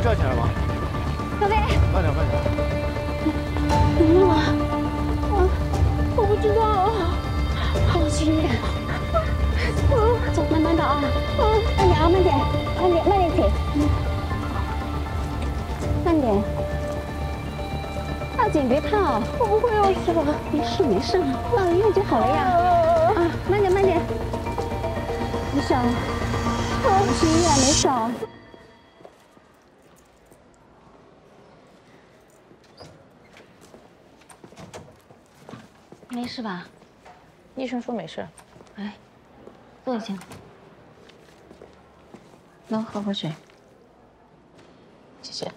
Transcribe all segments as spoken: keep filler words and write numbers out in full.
叫起来吗？ 小薇， 慢点，慢点。 怎么了？啊，我不知道啊。好，去医院。走，慢慢的啊。嗯，慢点啊，慢点，慢点，慢点起。慢点。大姐，别怕，我不会有事吧？没事没事，到医院就好了呀。啊，慢点慢点。没事啊。我们去医院，没事啊。 没事吧？ 医生说没事。 来，坐一下。喏，喝口水。 谢谢。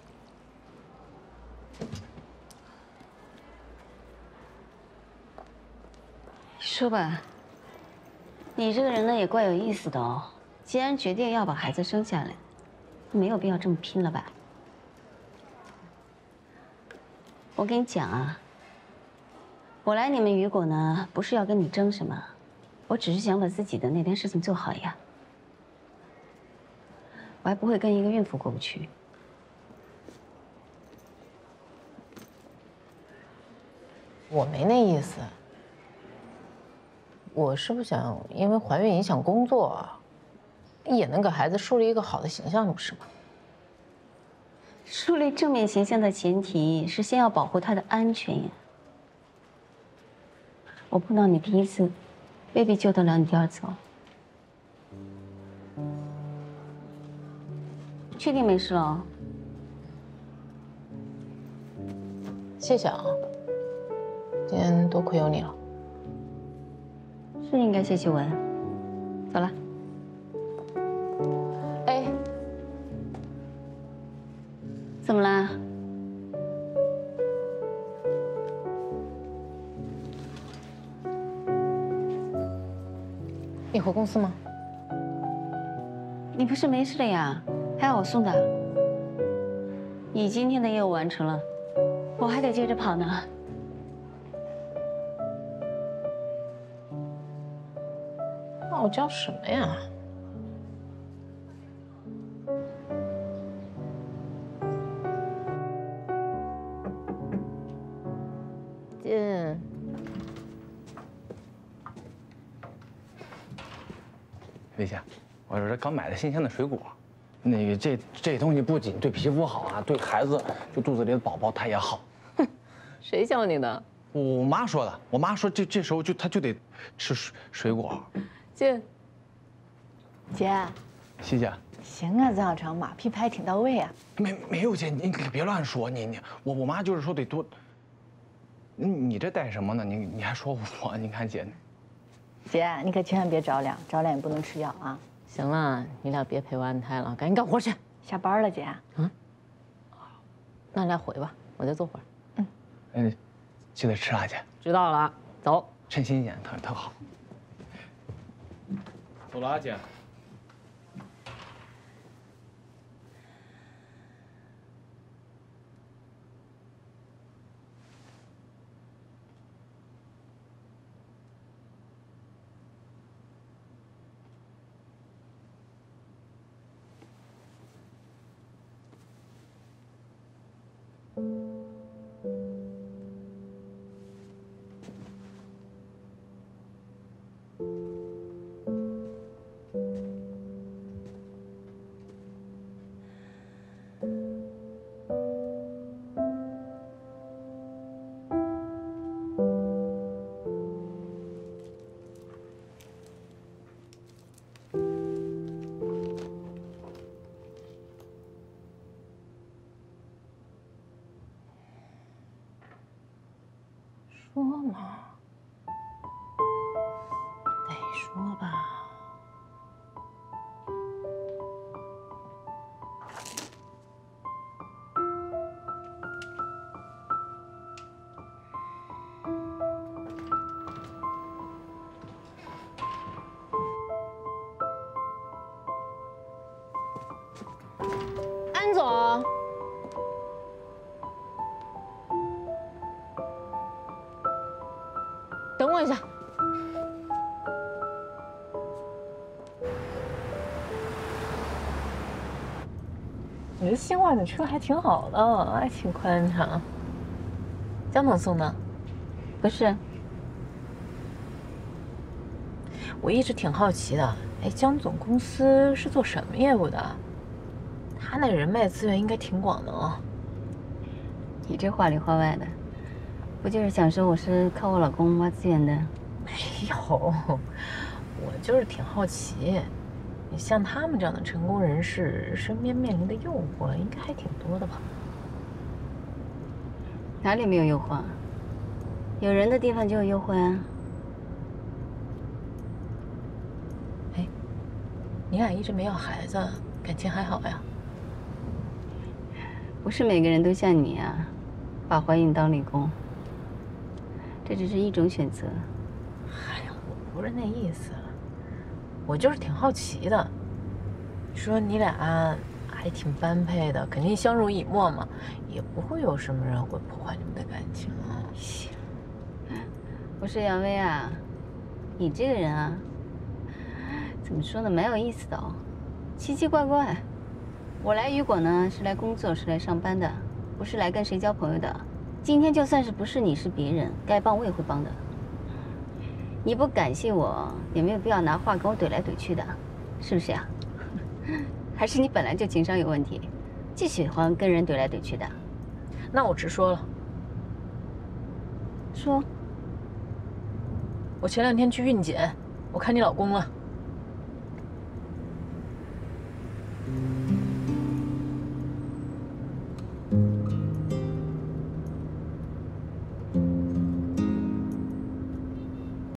说吧，你这个人呢也怪有意思的哦。既然决定要把孩子生下来，没有必要这么拼了吧？我跟你讲啊。 我来你们雨果呢，不是要跟你争什么，我只是想把自己的那点事情做好呀。我还不会跟一个孕妇过不去。 我没那意思，我是不想因为怀孕影响工作，也能给孩子树立一个好的形象，不是吗？ 树立正面形象的前提是先要保护他的安全呀。 我碰到你第一次，未必救得了你第二次哦。确定没事了？ 谢谢啊，今天多亏有你了。 是应该谢谢我。走了。 哎， 怎么啦？ 你回公司吗？ 你不是没事了呀？还要我送的？你今天的业务完成了，我还得接着跑呢。 傲娇什么呀？进。 丽姐，我这刚买的新鲜的水果，那个这这东西不仅对皮肤好啊，对孩子就肚子里的宝宝它也好。 哼，谁教你的？ 我妈说的。我妈说这这时候就她就得吃水水果。 姐， 姐， 西姐， 行啊，曾小成，马屁拍挺到位啊。 没没有姐，你可别乱说，你你我我妈就是说得多。你你这带什么呢？你你还说我？你看姐。 姐，你可千万别着凉，着凉也不能吃药啊。 行了，你俩别陪我安胎了，赶紧干活去。 下班了，姐。 嗯。那你俩回吧，我再坐会儿。 嗯。 嗯，记得吃啊，姐。 知道了，走。 趁新鲜，特特好。走了啊，姐。 说嘛，得说吧。安总。 等我一下。 你这新化的车还挺好的，还挺宽敞。江总送的？ 不是。 我一直挺好奇的，哎，江总公司是做什么业务的？他那人脉资源应该挺广的哦。 你这话里话外的，不就是想说我是靠我老公挖资源的？ 没有，我就是挺好奇。你像他们这样的成功人士，身边面临的诱惑应该还挺多的吧？ 哪里没有诱惑？有人的地方就有诱惑啊。 哎，你俩一直没要孩子，感情还好呀？ 不是每个人都像你啊，把怀孕当理工。这只是一种选择。 哎呀，我不是那意思，我就是挺好奇的。说你俩还挺般配的，肯定相濡以沫嘛，也不会有什么人会破坏你们的感情啊。 我说杨威啊，你这个人啊，怎么说呢，蛮有意思的哦，奇奇怪怪。我来雨果呢是来工作，是来上班的，不是来跟谁交朋友的。今天就算是不是你是别人，该帮我也会帮的。你不感谢我，也没有必要拿话跟我怼来怼去的，是不是呀？还是你本来就情商有问题，就喜欢跟人怼来怼去的？ 那我直说了， 说。 我前两天去孕检，我看你老公了。